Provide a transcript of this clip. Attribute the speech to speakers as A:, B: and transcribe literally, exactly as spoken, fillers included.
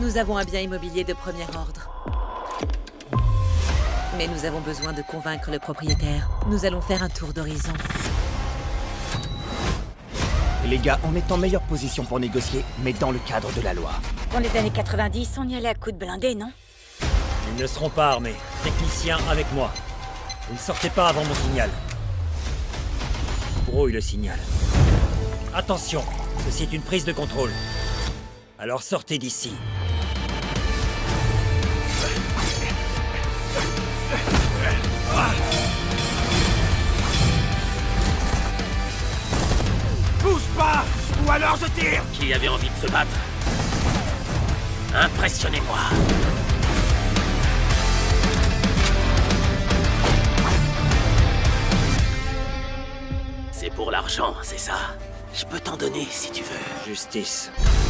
A: Nous avons un bien immobilier de premier ordre. Mais nous avons besoin de convaincre le propriétaire. Nous allons faire un tour d'horizon.
B: Les gars, on est en meilleure position pour négocier, mais dans le cadre de la loi.
C: Dans les années quatre-vingt-dix, on y allait à coups de blindés, non?
D: Ils ne seront pas armés. Technicien avec moi. Vous ne sortez pas avant mon signal. Brouille le signal. Attention, ceci est une prise de contrôle. Alors sortez d'ici.
B: Bouge pas, ou alors je tire.
E: Qui avait envie de se battre? Impressionnez-moi. C'est pour l'argent, c'est ça? Je peux t'en donner si tu veux.
D: Justice.